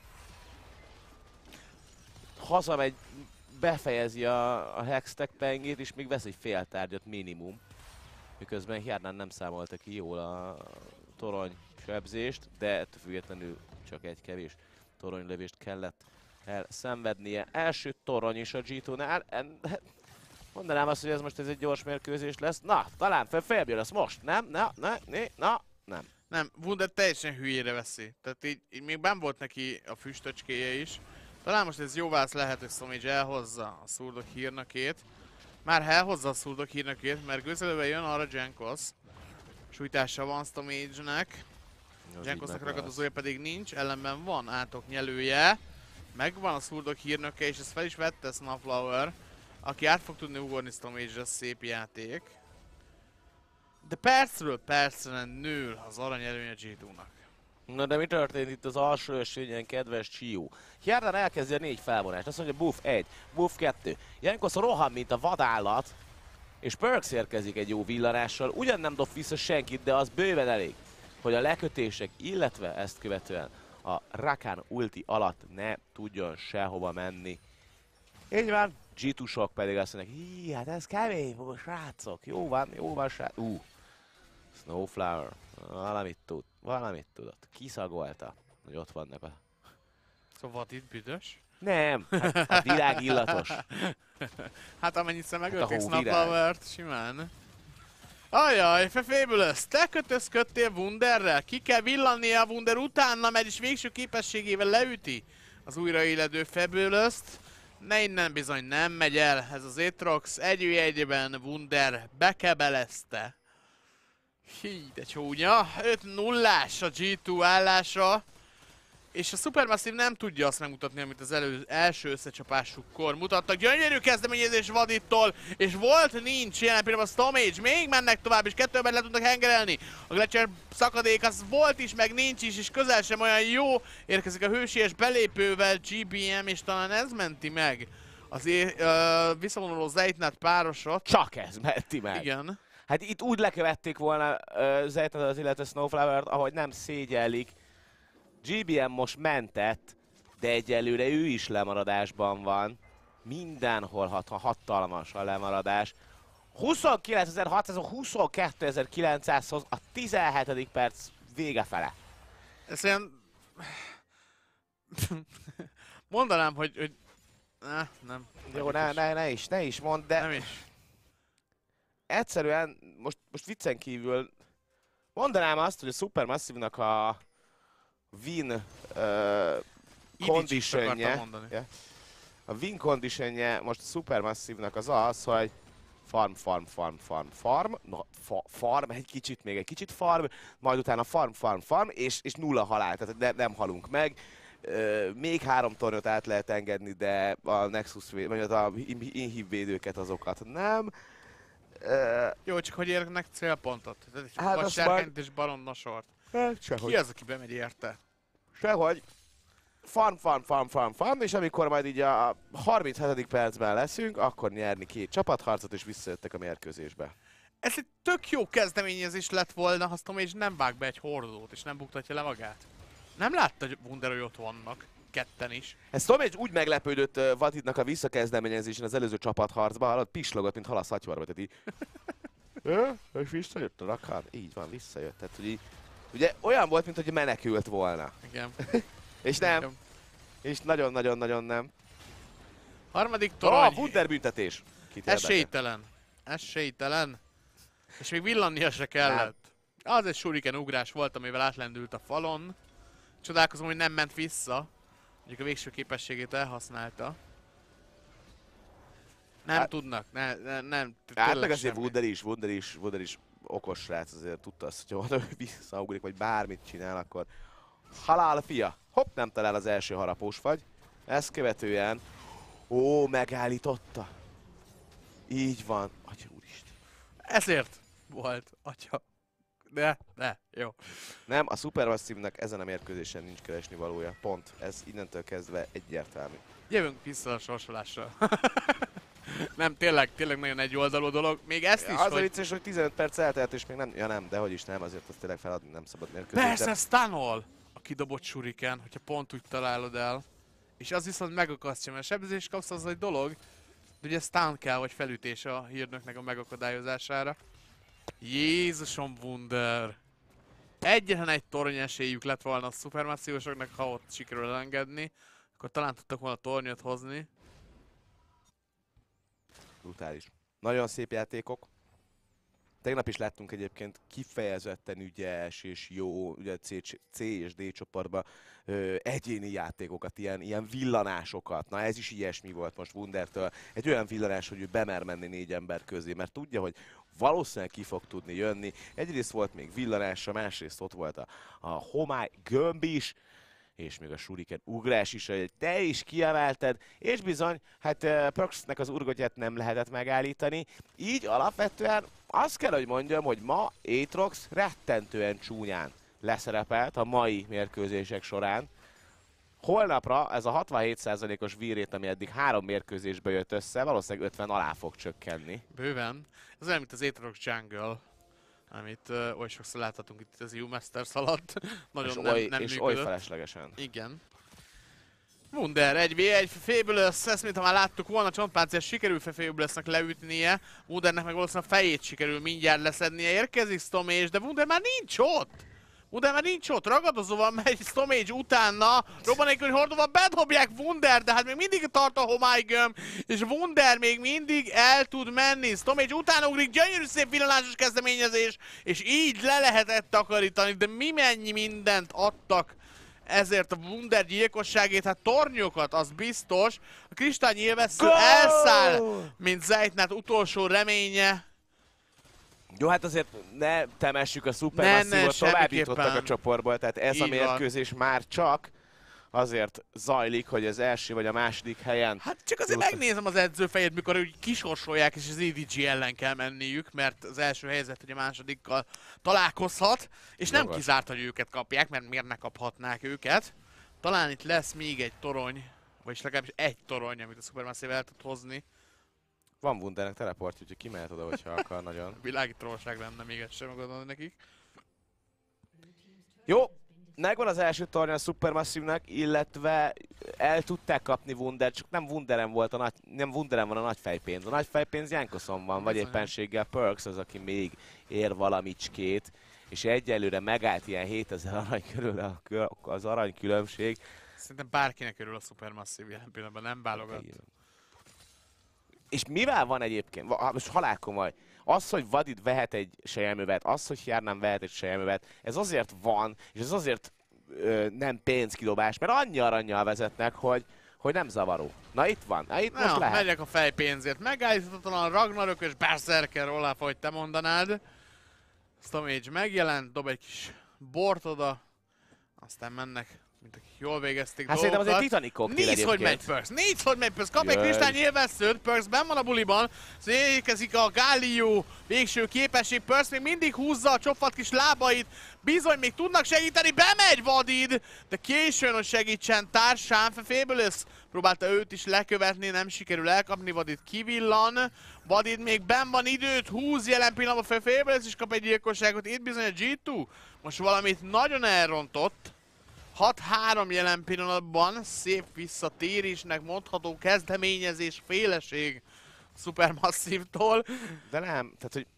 Speaker 2: Hazamegy, befejezi a, a Hextech pengét, és még vesz egy fél tárgyat minimum. Miközben Járnán nem számolta ki jól a torony sebzést, de ettől függetlenül csak egy kevés toronylövést kellett elszenvednie. Első torony is a gé kettőnál. Mondanám azt, hogy ez most ez egy gyors mérkőzés lesz. Na, talán fel félből lesz most, nem? Na, na, na, na, nem.
Speaker 1: Nem, Wunder teljesen hülyére veszi. Tehát így, így még benn volt neki a füstöcskéje is. Talán most ez jó válasz lehet, hogy Stomage elhozza a szurdok hírnökét. Már elhozza a szurdok hírnökét, mert közelőben jön arra Jenkosz. Sújtása van Stomage-nek. Jenkosznak ragadozója pedig nincs, ellenben van átok nyelője. Megvan a szurdok hírnöke, és ezt fel is vette Snowflower, aki át fog tudni ugorni Stomage-re, szép játék. De percről percre nő az aranyelőnye gé kettőnek.
Speaker 2: Na de mi történt itt az alsó ösvényen, kedves Csió? Járnán elkezdi a négy felvonást, azt mondja buff egy, buff kettő. Jenkosz rohan, mint a vadállat, és Perkz érkezik egy jó villanással. Ugyan nem dob vissza senkit, de az bőven elég, hogy a lekötések, illetve ezt követően a Rakan ulti alatt ne tudjon sehova menni. Így van, gé kettő-sok pedig azt mondják, hí, hát ez kemény, srácok, jó van, jó van, srácok. Uh, Snowflower, valamit tud, valamit tudott. Kiszagolta, hogy ott vannak a...
Speaker 1: Szóval itt büdös?
Speaker 2: Nem, hát a virág illatos.
Speaker 1: Hát amennyit szem
Speaker 2: Hát a
Speaker 1: megölték
Speaker 2: hóvirág.
Speaker 1: Snowflowert, simán. Ajaj, Fefébülös, te kötözködtél Wunderrel, ki kell villannia a Wunder utána, mert is végső képességével leüti az újraéledő Fefébülöst. Ne innen bizony nem megy el ez az Aatrox, egy egyben Wunder bekebelezte. Hí, de csúnya, öt nullás a gé kettő állása. És a Supermassive nem tudja azt megmutatni, amit az elő, első összecsapásukkor mutattak. Gyönyörű kezdeményezés Vadittól, és volt, nincs jelen pillanatban Stomage. Még mennek tovább, és kettőben le tudnak hengerelni. A Gletscher szakadék az volt is, meg nincs is, és közel sem olyan jó. Érkezik a hősies belépővel gé bé em, és talán ez menti meg az uh, visszavonuló Zeitnat párosot.
Speaker 2: Csak ez menti meg.
Speaker 1: Igen.
Speaker 2: Hát itt úgy lekövették volna uh, Zeitnat az illetve Snowflower-t, ahogy nem szégyellik. gé bé em most mentett, de egyelőre ő is lemaradásban van. Mindenhol hat, hatalmas a lemaradás. huszonkilencezer-hatszáz, huszonkétezer-kilencszázhoz a tizenhetedik perc vége fele.
Speaker 1: Ez olyan... Mondanám, hogy... hogy... Ne, nem.
Speaker 2: Jó, ne, ne, ne is, ne is mondd, de...
Speaker 1: Nem is.
Speaker 2: Egyszerűen, most, most viccen kívül mondanám azt, hogy a Supermassive-nak a win uh, conditionje, yeah, a win conditionje most a Supermassive-nak az az, hogy farm, farm, farm, farm, farm, no, fa, farm, egy kicsit, még egy kicsit farm, majd utána farm, farm, farm, és, és nulla halál, tehát ne, nem halunk meg. Uh, még három tornyot át lehet engedni, de a Nexus, vagy az inhib védőket azokat nem. Uh,
Speaker 1: Jó, csak hogy érnek célpontot.
Speaker 2: Hát
Speaker 1: vagy sárkányt már... és baronnasort.
Speaker 2: Sehogy.
Speaker 1: Ki az, aki bemegy érte?
Speaker 2: Sehogy. Farm, farm, farm, farm, farm, és amikor majd így a harminchetedik percben leszünk, akkor nyerni két csapatharcot, és visszajöttek a mérkőzésbe.
Speaker 1: Ez egy tök jó kezdeményezés lett volna, ha Stomage nem vág be egy hordót, és nem buktatja le magát. Nem látta, hogy Wunder, hogy ott vannak. Ketten is.
Speaker 2: Ez Stomage úgy meglepődött uh, Vatidnak a visszakezdeményezésen az előző csapatharcban, hallott, pislogott, mint hal a szatyorba, tehát így... És visszajött a rakán? Így van, visszajött. Tehát, hogy így, ugye olyan volt, mint hogy menekült volna.
Speaker 1: Igen.
Speaker 2: És nem.
Speaker 1: Igen.
Speaker 2: És nagyon-nagyon-nagyon nem.
Speaker 1: Harmadik torony.
Speaker 2: Oh, Wunder büntetés.
Speaker 1: Esélytelen. Esélytelen. És még villannia se kellett. Az egy shuriken ugrás volt, amivel átlendült a falon. Csodálkozom, hogy nem ment vissza. Mondjuk a végső képességét elhasználta. Nem hát, tudnak, ne, ne, nem.
Speaker 2: Hát meg azért Wunder is, Wunder is, Wunder is okos srác, azért tudta azt, hogy ha visszaugrik, vagy bármit csinál, akkor halál fia. Hopp, nem talál az első harapós fagy. Ezt követően, ó, megállította. Így van, atya úristen.
Speaker 1: Ezért volt, atya. De, de, jó.
Speaker 2: Nem, a Supermassive-nek ezen a mérkőzésen nincs keresni valója. Pont. Ez innentől kezdve egyértelmű.
Speaker 1: Jövünk vissza a sorsolásra. Nem, tényleg, tényleg nagyon egyoldalú dolog. Még ezt is,
Speaker 2: az
Speaker 1: hogy...
Speaker 2: a vicces, hogy tizenöt perc eltelt, és még nem... Ja nem, dehogy is nem, azért azt tényleg feladni nem szabad mérkőzést.
Speaker 1: Persze,
Speaker 2: de...
Speaker 1: stunol a kidobott shuriken, hogyha pont úgy találod el. És az viszont megakasztja, mert sebzés kapsz, az egy dolog. De ugye stun kell, vagy felütés a hírnöknek a megakadályozására. Jézusom, Wunder! Egyetlen egy torony esélyük lett volna a Supermassive-osoknak, ha ott sikerül elengedni. Akkor talán tudtak volna tornyot hozni.
Speaker 2: Brutális. Nagyon szép játékok. Tegnap is láttunk egyébként kifejezetten ügyes és jó, ugye C és D csoportban ö, egyéni játékokat, ilyen, ilyen villanásokat. Na ez is ilyesmi volt most Wundertől. Egy olyan villanás, hogy ő bemer menni négy ember közé, mert tudja, hogy valószínűleg ki fog tudni jönni. Egyrészt volt még villanása, másrészt ott volt a, a homály gömb is, és még a shuriken ugrás is, hogy te is kiemelted, és bizony, hát uh, Proxnek az urgotját nem lehetett megállítani. Így alapvetően azt kell, hogy mondjam, hogy ma Aatrox rettentően csúnyán leszerepelt a mai mérkőzések során. Holnapra ez a hatvanhét százalékos vírét, ami eddig három mérkőzésbe jött össze, valószínűleg ötven alá fog csökkenni.
Speaker 1: Bőven. Ez olyan, mint az Aatrox Jungle, amit uh, oly sokszor láthatunk itt az E U Masters alatt. Nagyon
Speaker 2: és
Speaker 1: nem,
Speaker 2: oly,
Speaker 1: nem
Speaker 2: és
Speaker 1: működött.
Speaker 2: oly feleslegesen.
Speaker 1: Igen. Wunder, egy vé egy Fabulous, ezt mint ha már láttuk volna, csontpáncél sikerül Fabulousnak leütnie, Wundernek meg valószínűleg a fejét sikerül mindjárt leszednie, érkezik Stomage, de Wunder már nincs ott! Wunder már nincs ott, ragadozóval megy Stomage utána, robbanékony hordóval bedobják Wunder, de hát még mindig tart a homálygömb, és Wunder még mindig el tud menni. Stomage utána ugrik, gyönyörű szép villanásos kezdeményezés, és így le lehetett takarítani, de mi mennyi mindent adtak ezért a Wunder gyilkosságét, hát tornyokat, az biztos. A kristály nyilvessző elszáll, mint Zeitnat utolsó reménye.
Speaker 2: Jó, hát azért ne temessük a Supermassive-ot, tovább jutottak a csoportból, tehát ez
Speaker 1: így
Speaker 2: a mérkőzés van. Már csak azért zajlik, hogy az első vagy a második helyen...
Speaker 1: Hát csak azért
Speaker 2: Jót...
Speaker 1: megnézem az edzőfejét, mikor úgy kisorsolják, és az é dé gé ellen kell menniük, mert az első helyzet, hogy a másodikkal találkozhat, és nem
Speaker 2: Jogos.
Speaker 1: kizárt, hogy őket kapják, mert miért ne kaphatnák őket. Talán itt lesz még egy torony, vagyis legalábbis egy torony, amit a Supermassive el tud hozni.
Speaker 2: Van Wundernek teleportja, úgyhogy kimehet oda, hogyha akar nagyon.
Speaker 1: Világi trollság lenne még ezt sem megoldani nekik.
Speaker 2: Jó, megvan az első tornya a Supermassive-nek, illetve el tudták kapni Wunder, csak nem Wunderen volt a nagy, nem Wunderen van a nagy fejpénz. A nagy fejpénz Jankoson van, vagy éppenséggel Perkz az, aki még ér valamicskét, és egyelőre megállt ilyen hétezer arany körül a, az aranykülönbség.
Speaker 1: Szerintem bárkinek örül a Supermassive jelen pillanatban, nem válogat.
Speaker 2: És mivel van egyébként, most halálkomoly, az, hogy Vadid vehet egy selyemövet, az, hogy Hjarnan vehet egy selyemövet, ez azért van, és ez azért ö, nem pénzkidobás, mert annyi arannyal vezetnek, hogy, hogy nem zavaró. Na itt van, na itt
Speaker 1: Na,
Speaker 2: most lehet.
Speaker 1: megyek a fejpénzért. Megállíthatatlan Ragnarök és Berserker Olaf, ahogy te mondanád. Stomage megjelent, dob egy kis bort oda, aztán mennek, mint akik jól végezték
Speaker 2: Hát
Speaker 1: dolgokat.
Speaker 2: szerintem az egy Titanic cocktail
Speaker 1: Nézd, hogy
Speaker 2: egyébként.
Speaker 1: megy Perkz, nézd, hogy megy Perkz, kap egy
Speaker 2: Jöjj.
Speaker 1: kristály nyilvesszőt, Perkz benn van a buliban, érkezik a Galio végső képesség, Perkz még mindig húzza a csopfat kis lábait, bizony még tudnak segíteni, bemegy Vadid, de későn, hogy segítsen társán, Fabulous próbálta őt is lekövetni, nem sikerül elkapni, Vadid kivillan, Vadid még benn van, időt húz jelen pillanatban, Fabulous is kap egy gyilkosságot, itt bizony a gé kettő most valamit nagyon elrontott. hat három jelen pillanatban, szép visszatérésnek mondható kezdeményezés, féleség Supermassive-tól.
Speaker 2: De nem, tehát hogy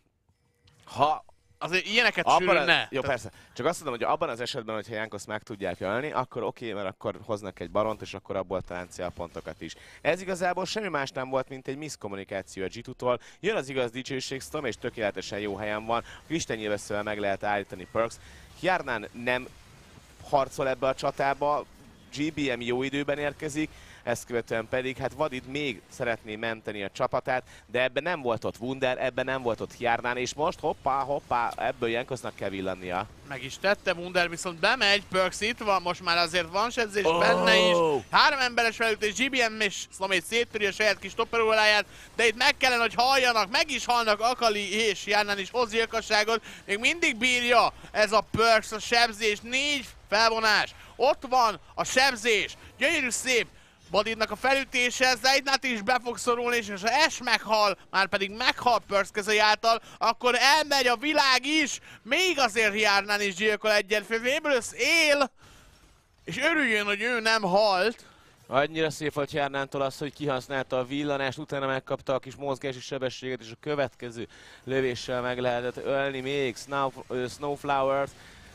Speaker 2: ha
Speaker 1: Azért ilyeneket
Speaker 2: abban
Speaker 1: sűrűn
Speaker 2: a,
Speaker 1: ne.
Speaker 2: jó,
Speaker 1: Tehát
Speaker 2: persze. Csak azt mondom, hogy abban az esetben, hogyha Jankoszt meg tudják ölni, akkor oké, mert akkor hoznak egy baront, és akkor abból talán célpontokat is. Ez igazából semmi más nem volt, mint egy miszkommunikáció a gé kettőtől. Jön az igaz dicsőség, Storm és tökéletesen jó helyen van. Kristennyilvesszővel meg lehet állítani Perkz. Hjarnan nem harcol ebbe a csatába, gé bé em jó időben érkezik, ezt követően pedig, hát Vadid még szeretné menteni a csapatát, de ebben nem volt ott Wunder, ebben nem volt ott Hjarnan, és most hoppá, hoppá, ebből Jankosznak kell villannia.
Speaker 1: meg is tette, Wunder viszont bemegy, Perkz itt van, most már azért van sedzés
Speaker 2: Oh!
Speaker 1: benne is. Három emberes felütés, gé bé em és Stomage széttöri a saját kis topperóláját, de itt meg kellene, hogy halljanak, meg is halnak Akali és Hjarnan is hoz gyilkosságot. Még mindig bírja ez a Perkz a sebzés, négy felvonás. Ott van a sebzés, gyönyörű szép. Vadidnak a felütése, Zeidnát is be fog szorulni, és ha Es meghal, már pedig meghal Perkz kezei által, akkor elmegy a világ is, még azért Hjarnan is gyilkol egyet, Fabulous él, és örüljön, hogy ő nem halt.
Speaker 2: Annyira szép volt Hjarnantól az, hogy kihasználta a villanást, utána megkapta a kis mozgási sebességet, és a következő lövéssel meg lehetett ölni még Snow, uh, Snowflowers.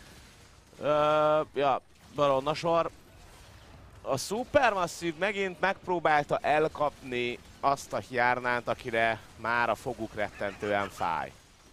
Speaker 2: Uh, ja, Baronna sor. A Supermassive megint megpróbálta elkapni azt a Hjarnant, akire már a foguk rettentően fáj.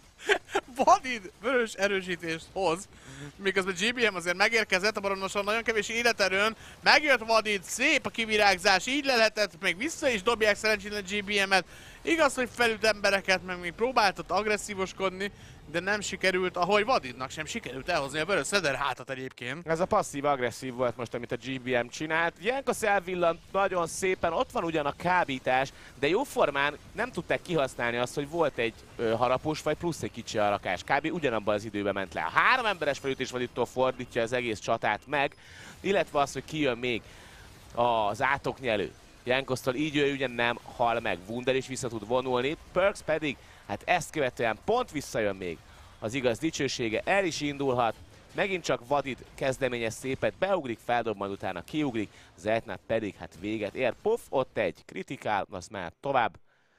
Speaker 1: Vadid vörös erősítést hoz, miközben gé bé em azért megérkezett, a baronoson nagyon kevés életerőn, megjött Vadid, szép a kivirágzás, így le lehetett, még vissza is dobják szerencsétlen gé bé emet. Igaz, hogy felüt embereket, meg még próbáltat agresszívoskodni, de nem sikerült, ahogy Vadidnak sem sikerült elhozni a vörös szeder hátat egyébként.
Speaker 2: Ez a passzív-agresszív volt most, amit a gé bé em csinált. Jankosz elvillant nagyon szépen, ott van ugyan a kábítás, de jóformán nem tudták kihasználni azt, hogy volt egy ö, harapós, vagy plusz egy kicsi arakás. Kb. Ugyanabban az időben ment le. A három emberes felütés Vadidtól fordítja az egész csatát meg, illetve az, hogy kijön még az átoknyelő Jankosztól, így ő ugye nem hal meg. Wunder is vissza tud vonulni, Perkz pedig, hát ezt követően pont visszajön még az igaz dicsősége, el is indulhat. Megint csak Vadid kezdeményez szépet, beugrik, feldob, majd utána kiugrik, Zeidnát pedig hát véget ér. Puff, ott egy kritikál, az már tovább.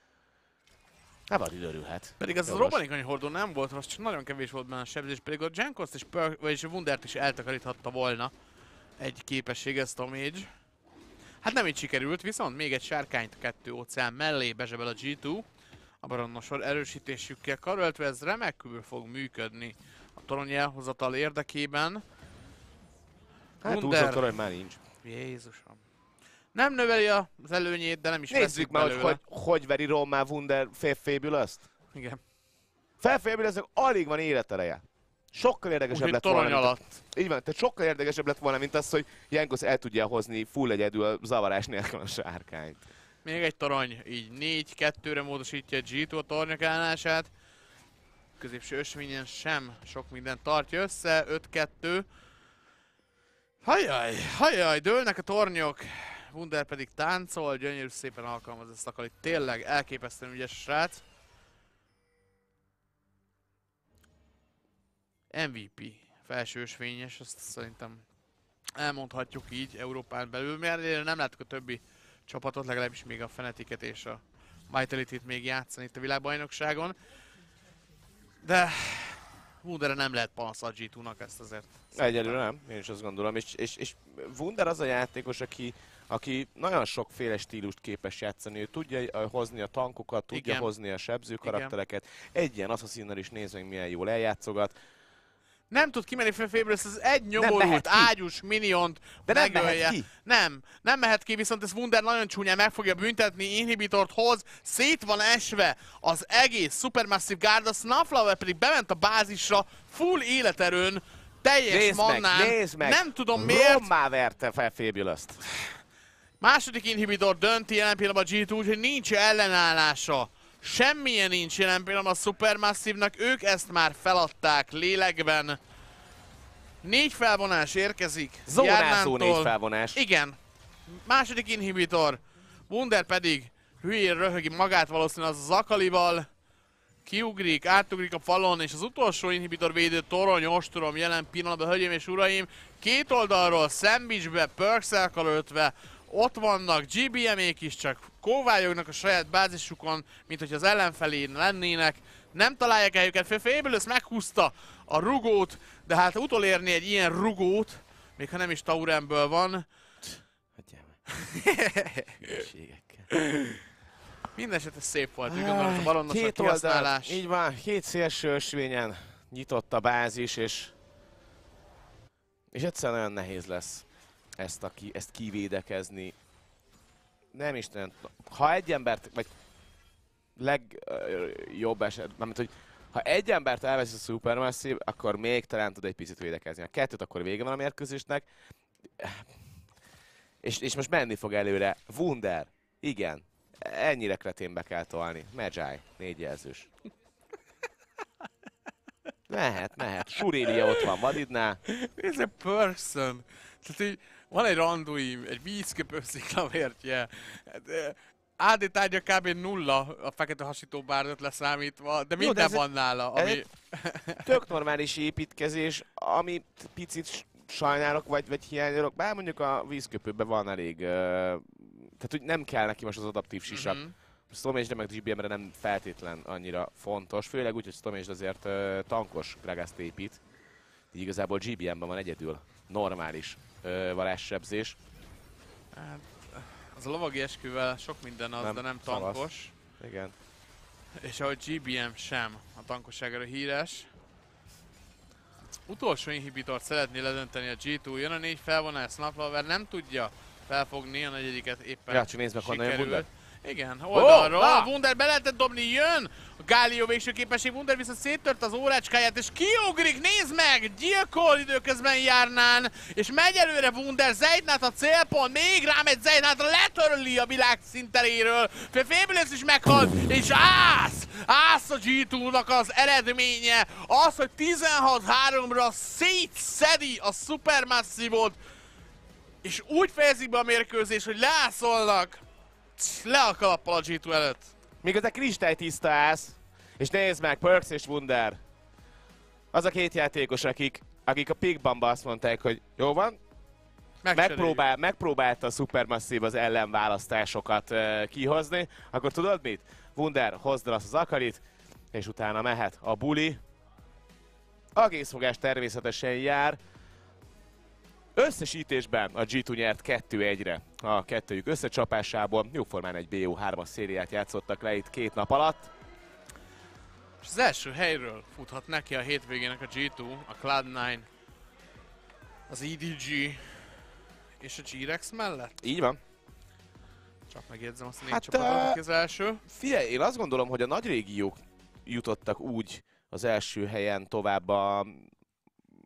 Speaker 2: Hát Vadid örülhet.
Speaker 1: Pedig az a
Speaker 2: Jogos.
Speaker 1: robbanékony hordó nem volt rossz, csak nagyon kevés volt benne a sebzés, pedig a Jankoszt és, Perk, vagyis a Wundert is eltakaríthatta volna egy képessége, Stomage. Hát nem így sikerült, viszont még egy sárkányt a kettő óceán mellé bezsebel a gé kettő. A baronnosor erősítésükkel karöltve ez remekül fog működni a torony elhozatal érdekében.
Speaker 2: Hát
Speaker 1: Wunder,
Speaker 2: túlzott torony már nincs.
Speaker 1: Jézusom. Nem növeli az előnyét, de nem is
Speaker 2: Nézzük
Speaker 1: veszik
Speaker 2: már, hogy,
Speaker 1: belőle.
Speaker 2: hogy hogy veri rommá Wunder Fabulous-t.
Speaker 1: Igen.
Speaker 2: Fabulous-nak alig van életereje. Sokkal érdekesebb
Speaker 1: Úgy,
Speaker 2: lett
Speaker 1: torony
Speaker 2: volna,
Speaker 1: alatt.
Speaker 2: mint, így van, tehát sokkal érdekesebb lett volna, mint az, hogy Jankos el tudja hozni full egyedül zavarás nélkül a sárkányt.
Speaker 1: Még egy torony, így négy kettőre módosítja gé kettő a tornyok állását. Középső ösvényen sem sok mindent tartja össze, öt kettő. Hajjaj, hajjaj, dőlnek a tornyok. Wunder pedig táncol, gyönyörű szépen alkalmaz ezt a kalit. Tényleg elképesztően ügyes a srác. em vé pé, felső ösvényes, azt szerintem elmondhatjuk így Európán belül, mert nem láttuk a többi csapatot, legalábbis még a Fnaticet és a Vitality-t még játszani itt a világbajnokságon. De Wunderre nem lehet panasz a gé kettőnek, ezt azért.
Speaker 2: Egyelőre nem, én is azt gondolom. És, és, és Wunder az a játékos, aki, aki nagyon sokféle stílust képes játszani. Ő tudja hozni a tankokat, tudja
Speaker 1: Igen.
Speaker 2: hozni a sebző karaktereket. Egy ilyen Assassinnal is nézd meg, milyen jól eljátszogat.
Speaker 1: Nem tud kimenni félféből, ezt az egy nyomorult, ágyus miniont
Speaker 2: De nem
Speaker 1: megölje.
Speaker 2: mehet ki.
Speaker 1: Nem, nem mehet ki, viszont ez Wunder nagyon csúnyán meg fogja büntetni, inhibitort hoz, szét van esve az egész Supermassive Guard, a Sunflower pedig bement a bázisra, full életerőn, teljes
Speaker 2: Nézd meg,
Speaker 1: mannán.
Speaker 2: nézd meg!
Speaker 1: Nem tudom miért.
Speaker 2: Rommá verte fel Fabulous-t.
Speaker 1: Második inhibitor dönti jelen pillanatban a gé kettő, úgyhogy nincs ellenállása. Semmilyen nincs jelen pillanatban a Supermassive-nak, ők ezt már feladták lélekben. Négy felvonás érkezik.
Speaker 2: Zónázó négy felvonás.
Speaker 1: Igen. Második inhibitor. Wunder pedig hülyén röhögi magát valószínűleg az az Akalival. Kiugrik, átugrik a falon, és az utolsó inhibitor védő torony, ostorom jelen pillanatban, hölgyeim és uraim. Két oldalról szendvicsbe, Perks-el öltve, ott vannak gé bé em-ék is, csak kóvályognak a saját bázisukon, mint hogy az ellenfelén lennének. Nem találják el őket, Fabulous meghúzta a rugót, de hát utolérni egy ilyen rugót, még ha nem is Tauremből van.
Speaker 2: Hagyjál meg. Hülyeségekkel.
Speaker 1: Mindenesetre szép volt, úgy gondolom, ez a balonnos
Speaker 2: Két
Speaker 1: kihasználás.
Speaker 2: oldal, így van, két szélső ösvényen nyitott a bázis, és, és egyszerűen nagyon nehéz lesz ezt, a ki, ezt kivédekezni. Nem Isten, ha egy embert, vagy legjobb eset, mert hogy ha egy embert elvesz a Supermassive, akkor még talán tud egy picit védekezni. A kettőt akkor vége van a mérkőzésnek. És, és most menni fog előre. Wunder, igen. Ennyire kreténbe kell tolni. Magi, négy jelzős. Mehet, mehet. Surélia ott van Madidnál.
Speaker 1: Ez a person. Tehát így van egy randuim, egy vízköpő sziklavértje. á dé tárgya kb. Nulla a fekete hasító bárdot leszámítva, de minden
Speaker 2: de
Speaker 1: van nála, ami...
Speaker 2: Tök normális építkezés, ami picit sajnálok, vagy, vagy hiányolok, bár mondjuk a vízköpőben van elég, uh, tehát hogy nem kell neki most az adaptív sisak. Mm-hmm. Stomage-re meg gé bé em-re nem feltétlen annyira fontos, főleg úgy, hogy Stomage azért uh, tankos Gragaszt épít. Így igazából gé bé em-ben van egyedül normális uh, varázssebzés.
Speaker 1: Hát, az a lovagi esküvel sok minden az, nem, de nem tankos.
Speaker 2: Szavasz. Igen.
Speaker 1: És ahogy gé bé em sem a tankosságára híres. Utolsó inhibitort szeretné ledönteni a gé kettő, jön a négy felvonás, Snaplover nem tudja felfogni, a negyediket éppen
Speaker 2: ja, csak nézd meg, honnan jön Wunder.
Speaker 1: Igen, oldalról,
Speaker 2: oh,
Speaker 1: Wunder be lehetett dobni, jön! A Gálió végső képesség, Wunder viszont széttört az órácskáját, és kiugrik, nézd meg! Gyilkol időközben Járnán, és megy előre Wunder, Zeitnát a célpont, még rámegy Zeitnátra, letörli a világ szinteréről, Fabulous is meghal, és ász! Ász a gé kettőnek az eredménye, az, hogy tizenhat háromra szétszedi a Supermassive-ot, és úgy fejezik be a mérkőzés, hogy leászolnak. Le a kalappal a gé kettő előtt.
Speaker 2: Míg az a kristálytiszta ász, és nézd meg, Perks és Wunder. Az a két játékos, akik, akik a Pickbamba azt mondták, hogy jó van, megpróbál, megpróbálta a Supermassive az ellenválasztásokat uh, kihozni, akkor tudod mit? Wunder, hozd el azt az Akalit, és utána mehet a buli. A készfogás természetesen jár. Összesítésben a gé kettő nyert kettő egyre a kettőjük összecsapásából. Jóformán egy bé o hármas szériát játszottak le itt két nap alatt.
Speaker 1: És az első helyről futhat neki a hétvégének a gé kettő, a cloud kilenc, az é dé gé és a G-Rex mellett.
Speaker 2: Így van.
Speaker 1: Csak megjegyzem azt a négy
Speaker 2: Hát,
Speaker 1: csapatot, aki
Speaker 2: uh,
Speaker 1: az első.
Speaker 2: Figyelj, én azt gondolom, hogy a nagy régiók jutottak úgy az első helyen tovább a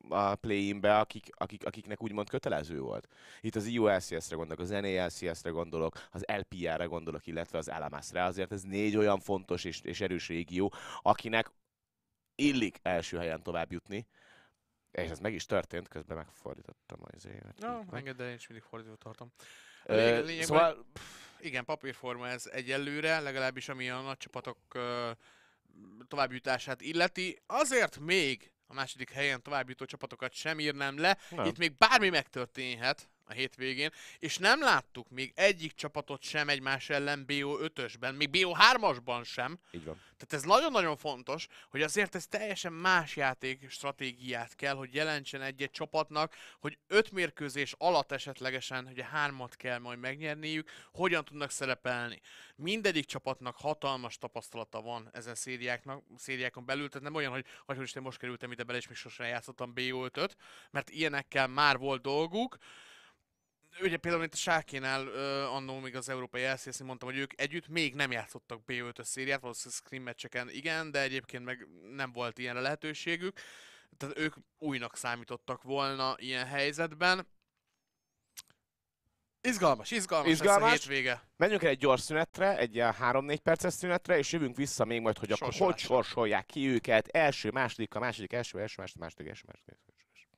Speaker 2: a play-inbe, akik, akik, akiknek úgymond kötelező volt. Itt az i u el cé es-re gondolok, az en á el cé es-re gondolok, az el pé er-re gondolok, illetve az el em es-re. Azért ez négy olyan fontos és, és erős régió, akinek illik első helyen tovább jutni. És ez meg is történt, közben megfordítottam az évet.
Speaker 1: No, engedd el, én is mindig fordítót tartom.
Speaker 2: Uh, lényeg, lényeg, szóval...
Speaker 1: pff, igen, papírforma ez egyelőre, legalábbis ami a nagy csapatok uh, továbbjutását illeti. Azért még a második helyen továbbjutó csapatokat sem írnám le. Nem. Itt még bármi megtörténhet a hétvégén, és nem láttuk még egyik csapatot sem egymás ellen bé o ötösben, még bé o hármasban sem.
Speaker 2: Így van.
Speaker 1: Tehát ez nagyon-nagyon fontos, hogy azért ez teljesen más játék stratégiát kell, hogy jelentsen egy-egy csapatnak, hogy öt mérkőzés alatt esetlegesen, hogy a hármat kell majd megnyerniük, hogyan tudnak szerepelni. Mindegyik csapatnak hatalmas tapasztalata van ezen szériáknak, szériákon belül, tehát nem olyan, hogy, hogy is most kerültem ide bele, és még sosem játszottam bé o ötöt, mert ilyenekkel már volt dolguk. Ugye például itt a Sárkénál uh, annó még az európai el cé es-nél mondtam, hogy ők együtt még nem játszottak bé o ötös szériát, valószínűleg scrim meccseken igen, de egyébként meg nem volt ilyenre lehetőségük. Tehát ők újnak számítottak volna ilyen helyzetben. Izgalmas, izgalmas, izgalmas. Ez a hétvége.
Speaker 2: Menjünk el egy gyors szünetre, egy három-négy perces szünetre, és jövünk vissza még majd, hogy akkor hogy sorsolják ki őket első, második, a második, első, első, második, második, első, második.